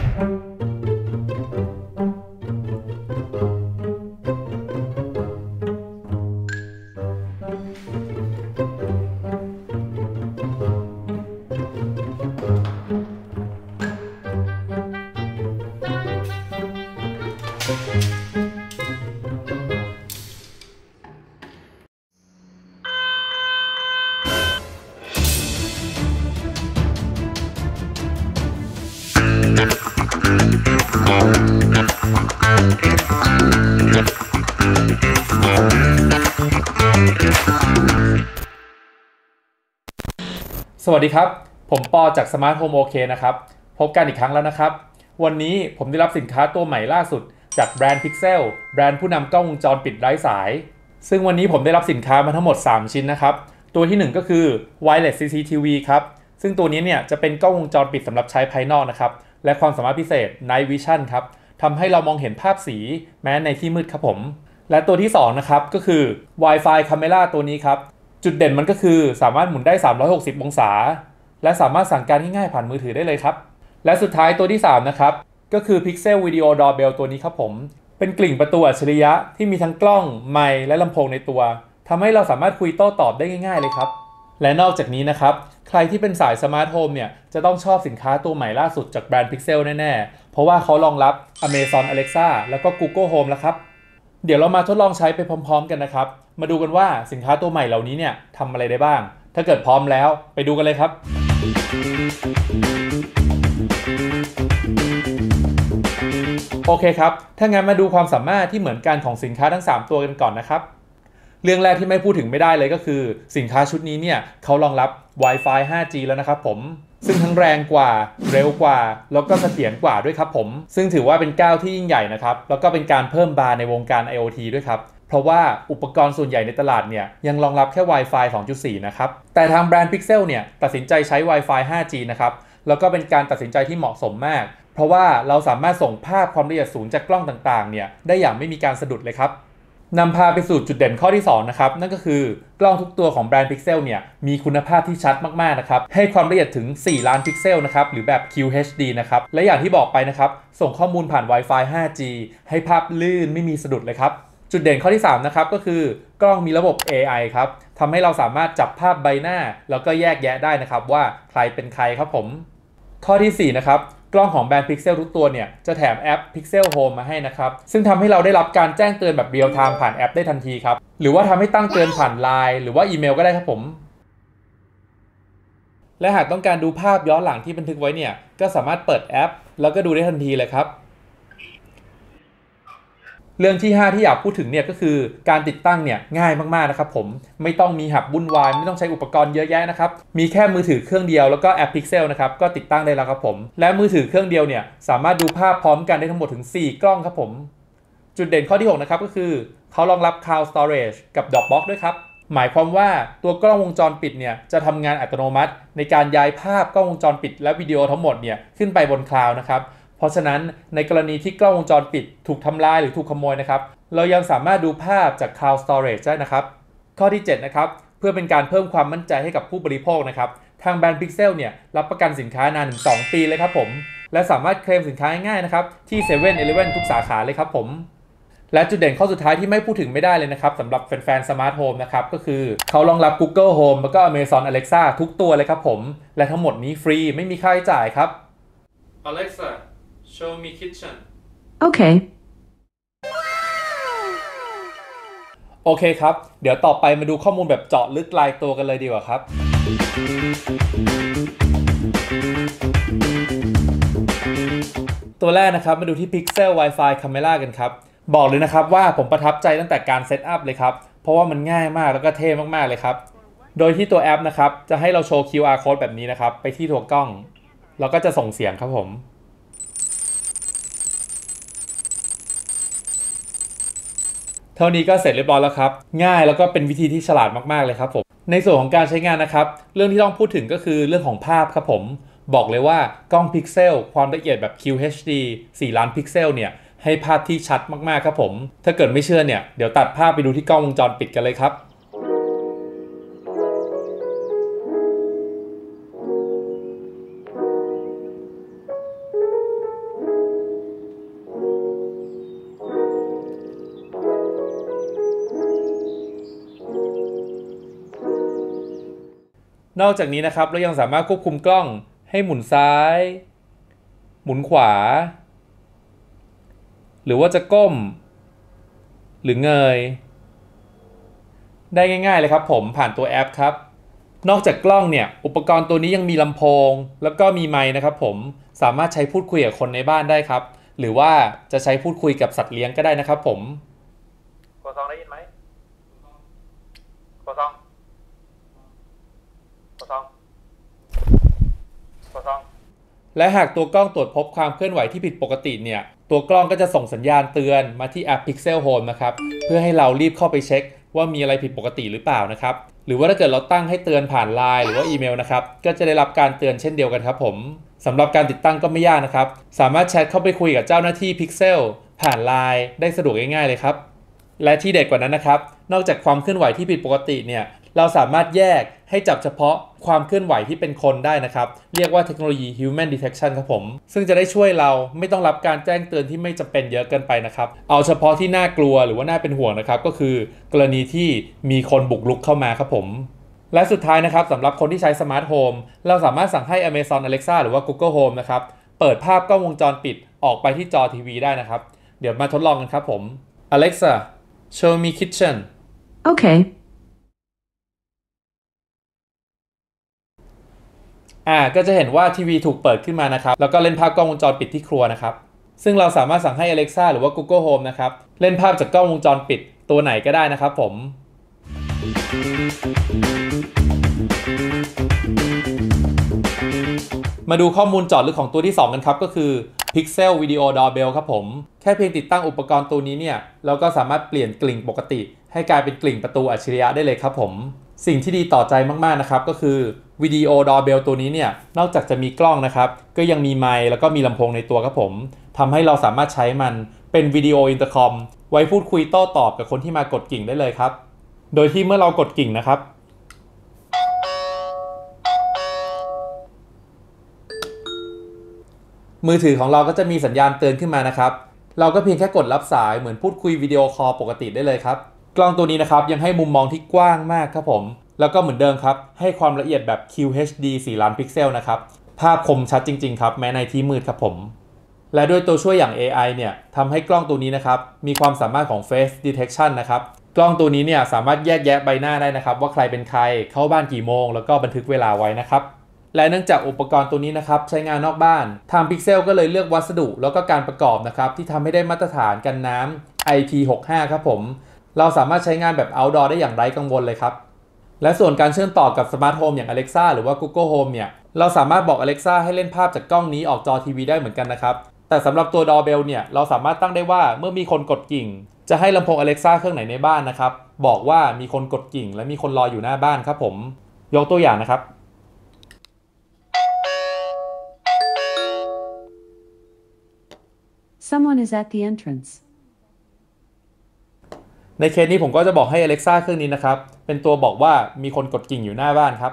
สวัสดีครับผมปอจาก Smart Home OK นะครับพบกันอีกครั้งแล้วนะครับวันนี้ผมได้รับสินค้าตัวใหม่ล่าสุดจากแบรนด์ Pixel แบรนด์ผู้นำกล้องวงจรปิดไร้สายซึ่งวันนี้ผมได้รับสินค้ามาทั้งหมด3ชิ้นนะครับตัวที่1ก็คือ Wireless CCTV ครับซึ่งตัวนี้เนี่ยจะเป็นกล้องวงจรปิดสำหรับใช้ภายนอกนะครับและความสามารถพิเศษ Night Vision ครับทำให้เรามองเห็นภาพสีแม้ในที่มืดครับผมและตัวที่2นะครับก็คือ Wi-Fi Camera ตัวนี้ครับจุดเด่นมันก็คือสามารถหมุนได้360องศาและสามารถสั่งการง่ายๆผ่านมือถือได้เลยครับและสุดท้ายตัวที่3นะครับก็คือ Pixel Video Doorbell ตัวนี้ครับผมเป็นกลิ่งประตูอัจฉริยะที่มีทั้งกล้องไมค์และลำโพงในตัวทำให้เราสามารถคุยโต้ตอบได้ง่ายๆเลยครับและนอกจากนี้นะครับใครที่เป็นสายสมาร์ทโฮมเนี่ยจะต้องชอบสินค้าตัวใหม่ล่าสุดจากแบรนด์ Pixel แน่ๆเพราะว่าเขารองรับ Amazon Alexa แล้วก็ Google Home แล้วครับเดี๋ยวเรามาทดลองใช้ไปพร้อมๆกันนะครับมาดูกันว่าสินค้าตัวใหม่เหล่านี้เนี่ยทำอะไรได้บ้างถ้าเกิดพร้อมแล้วไปดูกันเลยครับโอเคครับถ้างั้นมาดูความสามารถที่เหมือนกันของสินค้าทั้ง3ตัวกันก่อนนะครับเรื่องแรกที่ไม่พูดถึงไม่ได้เลยก็คือสินค้าชุดนี้เนี่ยเขารองรับ Wi-Fi 5G แล้วนะครับผมซึ่งทั้งแรงกว่าเร็วกว่าแล้วก็เสถียรกว่าด้วยครับผมซึ่งถือว่าเป็นก้าวที่ยิ่งใหญ่นะครับแล้วก็เป็นการเพิ่มบาร์ในวงการ IoT ด้วยครับเพราะว่าอุปกรณ์ส่วนใหญ่ในตลาดเนี่ยยังรองรับแค่ Wi-Fi 2.4 นะครับแต่ทางแบรนด์ Pixel เนี่ยตัดสินใจใช้ Wi-Fi 5G นะครับแล้วก็เป็นการตัดสินใจที่เหมาะสมมากเพราะว่าเราสามารถส่งภาพความละเอียดสูงจากกล้องต่างๆเนี่ยได้อย่างไม่มีการสะดุดเลยครับนำพาไปสู่จุดเด่นข้อที่2นะครับนั่นก็คือกล้องทุกตัวของแบรนด์ Pixel เนี่ยมีคุณภาพที่ชัดมากๆนะครับให้ความละเอียดถึง4ล้านพิกเซลนะครับหรือแบบ QHD นะครับและอย่างที่บอกไปนะครับส่งข้อมูลผ่าน Wi-Fi 5G ให้ภาพลื่นไม่มีสะดุดเลยครับจุดเด่นข้อที่3นะครับก็คือกล้องมีระบบ AI ครับทำให้เราสามารถจับภาพใบหน้าแล้วก็แยกแยะได้นะครับว่าใครเป็นใครครับผมข้อที่4นะครับกล้องของแบรนด์ Pixel ทุกตัวเนี่ยจะแถมแอป Pixel Home มาให้นะครับซึ่งทำให้เราได้รับการแจ้งเตือนแบบเรียลไทม์ผ่านแอปได้ทันทีครับหรือว่าทำให้ตั้งเตือนผ่าน LINE หรือว่าอีเมลก็ได้ครับผมและหากต้องการดูภาพย้อนหลังที่บันทึกไว้เนี่ยก็สามารถเปิดแอปแล้วก็ดูได้ทันทีเลยครับเรื่องที่5ที่อยากพูดถึงเนี่ยก็คือการติดตั้งเนี่ยง่ายมากๆนะครับผมไม่ต้องมีหับวุ่นวายไม่ต้องใช้อุปกรณ์เยอะแยะนะครับมีแค่มือถือเครื่องเดียวแล้วก็แอป Pixel นะครับก็ติดตั้งได้แล้วครับผมและมือถือเครื่องเดียวเนี่ยสามารถดูภาพพร้อมกันได้ทั้งหมดถึง4กล้องครับผมจุดเด่นข้อที่6นะครับก็คือเขารองรับ Cloud Storage กับ Dropbox ด้วยครับหมายความว่าตัวกล้องวงจรปิดเนี่ยจะทำงานอัตโนมัติในการย้ายภาพกล้องวงจรปิดและวิดีโอทั้งหมดเนี่ยขึ้นไปบนคลาวด์นะครับเพราะฉะนั้นในกรณีที่กล้องวงจรปิดถูกทำลายหรือถูกขโมยนะครับเรายังสามารถดูภาพจาก Cloud Storage ได้นะครับข้อที่7นะครับเพื่อเป็นการเพิ่มความมั่นใจให้กับผู้บริโภคนะครับทางแบรนด์ Pixel เนี่ยรับประกันสินค้านานถึง2ปีเลยครับผมและสามารถเคลมสินค้าง่ายๆนะครับที่ 7-Eleven ทุกสาขาเลยครับผมและจุดเด่นข้อสุดท้ายที่ไม่พูดถึงไม่ได้เลยนะครับสำหรับแฟนๆ Smart Home นะครับก็คือเขารองรับ Google Home แล้วก็ Amazon Alexa ทุกตัวเลยครับผมและทั้งหมดนี้ฟรีไม่มีค่าใช้จ่ายครับ Alexa Show me kitchen Okay. โอเคครับเดี๋ยวต่อไปมาดูข้อมูลแบบเจาะลึกรายตัวกันเลยดีกว่าครับตัวแรกนะครับมาดูที่ Pixel Wi-Fi Camera กันครับบอกเลยนะครับว่าผมประทับใจตั้งแต่การเซตอัพเลยครับเพราะว่ามันง่ายมากแล้วก็เท่มากๆเลยครับโดยที่ตัวแอปนะครับจะให้เราโชว์ QR code แบบนี้นะครับไปที่ตัวกล้องแล้วก็จะส่งเสียงครับผมเท่านี้ก็เสร็จเรียบร้อยแล้วครับง่ายแล้วก็เป็นวิธีที่ฉลาดมากๆเลยครับผมในส่วนของการใช้งานนะครับเรื่องที่ต้องพูดถึงก็คือเรื่องของภาพครับผมบอกเลยว่ากล้องพิกเซลความละเอียดแบบ QHD 4 ล้านพิกเซลเนี่ยให้ภาพที่ชัดมากๆครับผมถ้าเกิดไม่เชื่อเนี่ยเดี๋ยวตัดภาพไปดูที่กล้องวงจรปิดกันเลยครับนอกจากนี้นะครับเรายังสามารถควบคุมกล้องให้หมุนซ้าย หมุนขวา หรือว่าจะก้ม หรือเงยได้ง่ายๆเลยครับผมผ่านตัวแอปครับนอกจากกล้องเนี่ยอุปกรณ์ตัวนี้ยังมีลำโพงแล้วก็มีไมค์นะครับผมสามารถใช้พูดคุยกับคนในบ้านได้ครับหรือว่าจะใช้พูดคุยกับสัตว์เลี้ยงก็ได้นะครับผมโคซองได้ยินไหมโคซองโคซองโคซองและหากตัวกล้องตรวจพบความเคลื่อนไหวที่ผิดปกติเนี่ยตัวกล้องก็จะส่งสัญญาณเตือนมาที่แอป Pixel Home นะครับเพื่อให้เรารีบเข้าไปเช็คว่ามีอะไรผิดปกติหรือเปล่านะครับหรือว่าถ้าเกิดเราตั้งให้เตือนผ่าน LINE หรือว่าอีเมลนะครับก็จะได้รับการเตือนเช่นเดียวกันครับผมสำหรับการติดตั้งก็ไม่ยากนะครับสามารถแชทเข้าไปคุยกับเจ้าหน้าที่ Pixel ผ่าน LINE ได้สะดวกง่ายๆเลยครับและที่เด็ดกว่านั้นนะครับนอกจากความเคลื่อนไหวที่ผิดปกติเนี่ยเราสามารถแยกให้จับเฉพาะความเคลื่อนไหวที่เป็นคนได้นะครับเรียกว่าเทคโนโลยี Human Detection ครับผมซึ่งจะได้ช่วยเราไม่ต้องรับการแจ้งเตือนที่ไม่จำเป็นเยอะเกินไปนะครับเอาเฉพาะที่น่ากลัวหรือว่าน่าเป็นห่วงนะครับก็คือกรณีที่มีคนบุกรุกเข้ามาครับผมและสุดท้ายนะครับสำหรับคนที่ใช้สมาร์ทโฮมเราสามารถสั่งให้ Amazon Alexa หรือว่า Google Home นะครับเปิดภาพกล้องวงจรปิดออกไปที่จอทีวีได้นะครับเดี๋ยวมาทดลองกันครับผม Alexa show me kitchen Okay. ก็จะเห็นว่าทีวีถูกเปิดขึ้นมานะครับแล้วก็เล่นภาพกล้องวงจรปิดที่ครัวนะครับซึ่งเราสามารถสั่งให้ Alexa หรือว่า Google Home นะครับเล่นภาพจากกล้องวงจรปิดตัวไหนก็ได้นะครับผมมาดูข้อมูลเจาะลึกของตัวที่2กันครับก็คือ Pixel Video Doorbell ครับผมแค่เพียงติดตั้งอุปกรณ์ตัวนี้เนี่ยเราก็สามารถเปลี่ยนกลิ่งปกติให้กลายเป็นกลิ่งประตูอัจฉริยะได้เลยครับผมสิ่งที่ดีต่อใจมากๆนะครับก็คือ Video Doorbell ตัวนี้เนี่ยนอกจากจะมีกล้องนะครับก็ยังมีไมค์แล้วก็มีลำโพงในตัวครับผมทำให้เราสามารถใช้มันเป็นวิดีโออินเตอร์คอมไว้พูดคุยโต้ตอบกับคนที่มากดกิ่งได้เลยครับโดยที่เมื่อเรากดกิ่งนะครับมือถือของเราก็จะมีสัญญาณเตือนขึ้นมานะครับเราก็เพียงแค่กดรับสายเหมือนพูดคุยวิดีโอคอลปกติได้เลยครับกล้องตัวนี้นะครับยังให้มุมมองที่กว้างมากครับผมแล้วก็เหมือนเดิมครับให้ความละเอียดแบบ QHD 4 ล้านพิกเซลนะครับภาพคมชัดจริงๆครับแม้ในที่มืดครับผมและด้วยตัวช่วยอย่าง AI เนี่ยทำให้กล้องตัวนี้นะครับมีความสามารถของ Face Detection นะครับกล้องตัวนี้เนี่ยสามารถแยกแยะใบหน้าได้นะครับว่าใครเป็นใครเข้าบ้านกี่โมงแล้วก็บันทึกเวลาไว้นะครับและเนื่องจากอุปกรณ์ตัวนี้นะครับใช้งานนอกบ้านทาง Pixel ก็เลยเลือกวัสดุแล้วก็การประกอบนะครับที่ทำให้ได้มาตรฐานกันน้ำ IP65 ครับผมเราสามารถใช้งานแบบ outdoor ได้อย่างไร้กังวลเลยครับและส่วนการเชื่อมต่อกับสมาร์ทโฮมอย่าง Alexa หรือว่า Google Home เนี่ยเราสามารถบอก Alexa ให้เล่นภาพจากกล้องนี้ออกจอทีวีได้เหมือนกันนะครับแต่สำหรับตัว Doorbell เนี่ยเราสามารถตั้งได้ว่าเมื่อมีคนกดกิ่งจะให้ลำโพง Alexa เครื่องไหนในบ้านนะครับบอกว่ามีคนกดกิ่งและมีคนรออยู่หน้าบ้านครับผมยกตัวอย่างนะครับ Someone is at the entrance. ในเคสนี้ผมก็จะบอกให้ Alexa เครื่องนี้นะครับเป็นตัวบอกว่ามีคนกดกิ่งอยู่หน้าบ้านครับ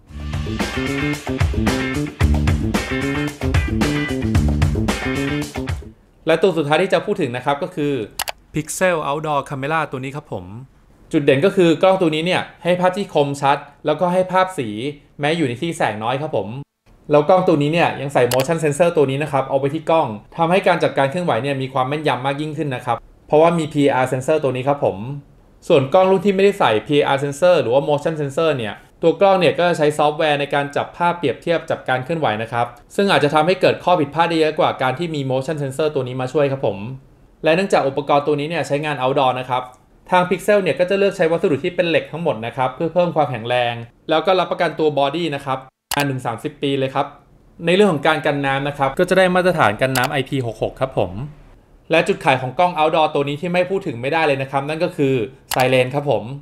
และตัวสุดท้ายที่จะพูดถึงนะครับก็คือ Pixel Outdoor Camera ตัวนี้ครับผมจุดเด่นก็คือกล้องตัวนี้เนี่ยให้ภาพที่คมชัดแล้วก็ให้ภาพสีแม้อยู่ในที่แสงน้อยครับผมแล้วกล้องตัวนี้เนี่ยยังใส่ motion sensor ตัวนี้นะครับเอาไปที่กล้องทำให้การจับการเคลื่อนไหวเนี่ยมีความแม่นยำมากยิ่งขึ้นนะครับเพราะว่ามี PIR sensor ตัวนี้ครับผมส่วนกล้องรุ่นที่ไม่ได้ใส่ PIR sensor หรือว่า motion sensor เนี่ยตัวกล้องเนี่ยก็จะใช้ซอฟต์แวร์ในการจับภาพเปรียบเทียบจับการเคลื่อนไหวนะครับซึ่งอาจจะทำให้เกิดข้อผิดพลาดได้เยอะกว่าการที่มี motion sensor ตัวนี้มาช่วยครับผมและเนื่องจากอุปกรณ์ตัวนี้เนี่ยใช้งาน outdoor นะครับทาง Pixel เนี่ยก็จะเลือกใช้วัสดุที่เป็นเหล็กทั้งหมดนะครับเพื่อเพิ่มความแข็งแรงแล้วก็รับประกันตัวบอดี้นะครับนานถึง30 ปีเลยครับในเรื่องของการกันน้ำนะครับก็จะได้มาตรฐานกันน้ำ IP66 ครับผมและจุดขายของกล้อง outdoor ตัวนี้ที่ไม่พูดถึงไม่ได้เลยนะครับนั่นก็คือไซเรนครับผม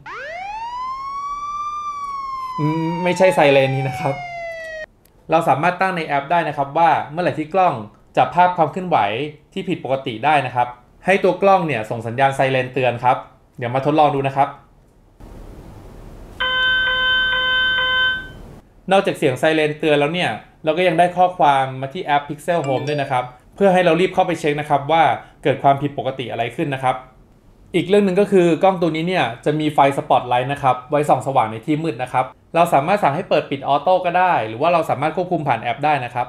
ไม่ใช่ไซเรนนี้นะครับเราสามารถตั้งในแอปได้นะครับว่าเมื่อไหร่ที่กล้องจับภาพความเคลื่อนไหวที่ผิดปกติได้นะครับให้ตัวกล้องเนี่ยส่งสัญญาณไซเรนเตือนครับเดี๋ยวมาทดลองดูนะครับนอกจากเสียงไซเรนเตือนแล้วเนี่ยเราก็ยังได้ข้อความมาที่แอป Pixel Home ด้วยนะครับเพื่อให้เรารีบเข้าไปเช็คนะครับว่าเกิดความผิดปกติอะไรขึ้นนะครับอีกเรื่องหนึ่งก็คือกล้องตัวนี้เนี่ยจะมีไฟสปอตไลท์นะครับไว้ส่องสว่างในที่มืดนะครับเราสามารถสั่งให้เปิดปิดออโต้ก็ได้หรือว่าเราสามารถควบคุมผ่านแอปได้นะครับ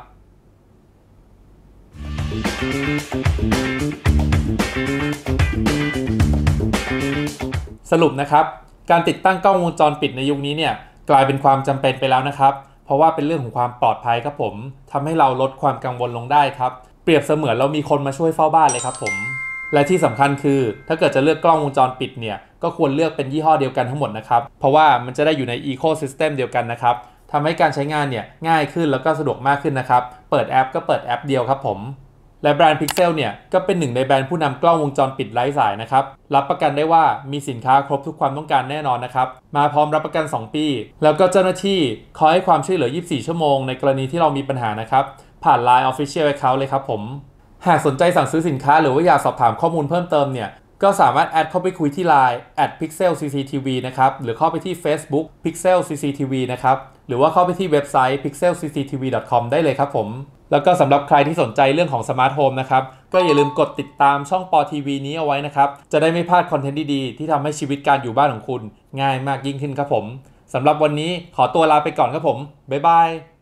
สรุปนะครับการติดตั้งกล้องวงจรปิดในยุคนี้เนี่ยกลายเป็นความจำเป็นไปแล้วนะครับเพราะว่าเป็นเรื่องของความปลอดภัยครับผมทำให้เราลดความกังวลลงได้ครับเปรียบเสมือนเรามีคนมาช่วยเฝ้าบ้านเลยครับผมและที่สำคัญคือถ้าเกิดจะเลือกกล้องวงจรปิดเนี่ยก็ควรเลือกเป็นยี่ห้อเดียวกันทั้งหมดนะครับเพราะว่ามันจะได้อยู่ในอีโคซิสเต็มเดียวกันนะครับทำให้การใช้งานเนี่ยง่ายขึ้นแล้วก็สะดวกมากขึ้นนะครับเปิดแอปก็เปิดแอปเดียวครับผมและแบรนด์ Pixel เนี่ยก็เป็นหนึ่งในแบรนด์ผู้นำกล้องวงจรปิดไร้สายนะครับรับประกันได้ว่ามีสินค้าครบทุกความต้องการแน่นอนนะครับมาพร้อมรับประกัน2ปีแล้วก็เจ้าหน้าที่คอยให้ความช่วยเหลือ24ชั่วโมงในกรณีที่เรามีปัญหานะครับผ่าน Line Official Account เลยครับผมหากสนใจสั่งซื้อสินค้าหรือว่าอยากสอบถามข้อมูลเพิ่มเติมเนี่ยก็สามารถแอดเข้าไปคุยที่ Line @pixelcctv นะครับหรือเข้าไปที่ Facebook pixelcctv นะครับหรือว่าเข้าไปที่เว็บไซต์ pixelcctv.com ได้เลยครับผมแล้วก็สำหรับใครที่สนใจเรื่องของสมาร์ทโฮมนะครับก็อย่าลืมกดติดตามช่องปอทีวีนี้เอาไว้นะครับจะได้ไม่พลาดคอนเทนต์ดีๆที่ทำให้ชีวิตการอยู่บ้านของคุณง่ายมากยิ่งขึ้นครับผมสำหรับวันนี้ขอตัวลาไปก่อนครับผมบ๊ายบาย